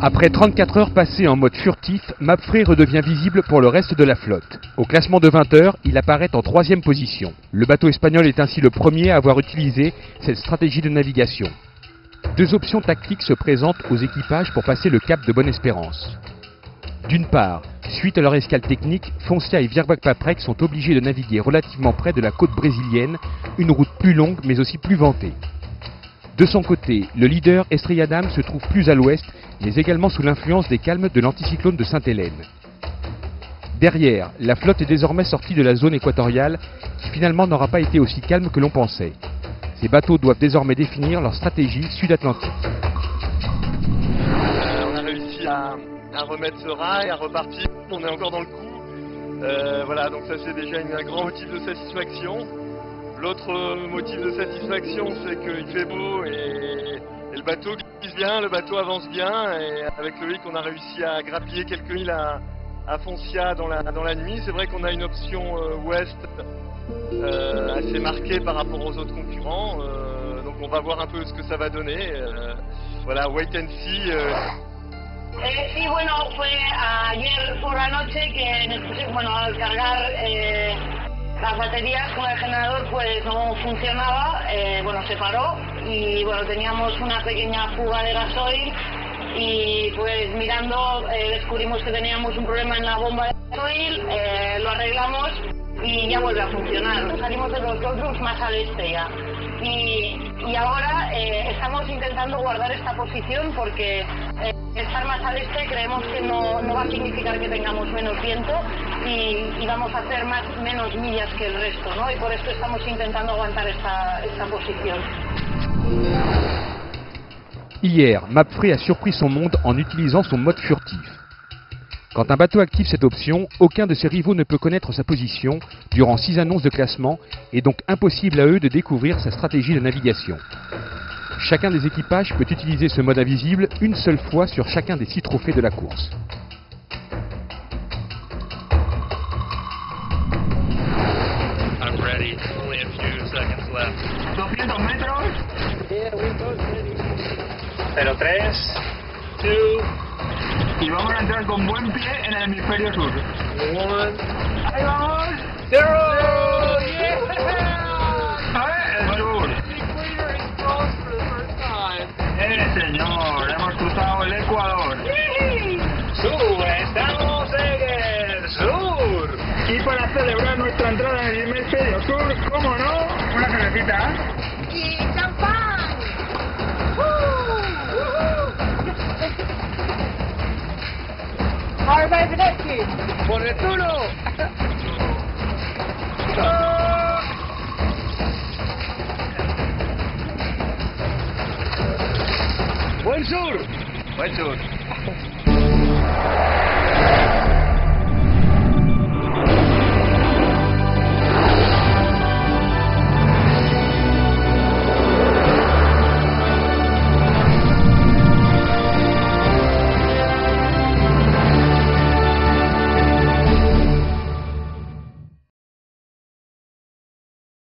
Après 34 heures passées en mode furtif, Mapfre redevient visible pour le reste de la flotte. Au classement de 20 heures, il apparaît en 3e position. Le bateau espagnol est ainsi le premier à avoir utilisé cette stratégie de navigation. Deux options tactiques se présentent aux équipages pour passer le cap de Bonne-Espérance. D'une part, suite à leur escale technique, Foncia et Virbac Paprec sont obligés de naviguer relativement près de la côte brésilienne, une route plus longue mais aussi plus ventée. De son côté, le leader Estrella se trouve plus à l'ouest, mais également sous l'influence des calmes de l'anticyclone de Sainte-Hélène. Derrière, la flotte est désormais sortie de la zone équatoriale, qui finalement n'aura pas été aussi calme que l'on pensait. Ces bateaux doivent désormais définir leur stratégie sud-atlantique. On a réussi à remettre ce rail, à repartir, on est encore dans le coup. Voilà, donc ça c'est déjà un grand motif de satisfaction. L'autre motif de satisfaction, c'est qu'il fait beau et le bateau glisse bien, le bateau avance bien. Et avec Loïc, on a réussi à grappiller quelques milles à Foncia dans la nuit. C'est vrai qu'on a une option ouest assez marquée par rapport aux autres concurrents. Donc on va voir un peu ce que ça va donner. Voilà, wait and see. Sí, bueno, fue ayer por la noche que nos pusimos, bueno, al cargar las baterías con el generador pues no funcionaba, bueno, se paró y bueno, teníamos una pequeña fuga de gasoil y pues mirando descubrimos que teníamos un problema en la bomba de gasoil, lo arreglamos y ya vuelve a funcionar. Salimos de los doldrums más al este ya. Y ahora estamos intentando guardar esta posición porque estar más al este creemos que no va a significar que tengamos menos viento y vamos a hacer menos millas que el resto, ¿no? Y por esto estamos intentando aguantar esta posición. Hier, Mapfre a surpris son monde en utilisant son mode furtif. Quand un bateau active cette option, aucun de ses rivaux ne peut connaître sa position durant 6 annonces de classement et donc impossible à eux de découvrir sa stratégie de navigation. Chacun des équipages peut utiliser ce mode invisible une seule fois sur chacun des 6 trophées de la course. I'm ready. Only a few seconds left. 200 metros. Yeah, we're both ready. 03, 2, y vamos a entrar con buen pie en el hemisferio sur. 1. ¡Ahí vamos! 0! Yeah! A ver, el sur. Equator is crossed for the first time. Señor, hemos cruzado el Ecuador. Estamos en el sur. Y para celebrar nuestra entrada en el hemisferio sur, ¿cómo no? Una cervecita. ¡Y champán! ¡Por el duro! ¡Buen sur! Buen sur.